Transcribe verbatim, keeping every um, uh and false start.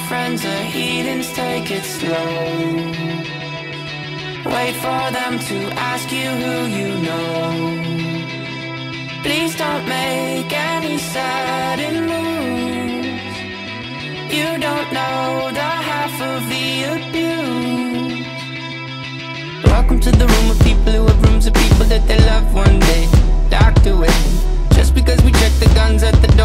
friends are heathens, take it slow. Wait for them to ask you who you know. Please don't make any sudden moves. You don't know the half of the abuse. Welcome to the room of people who have rooms of people that they love one day locked away. Just because we check the guns at the door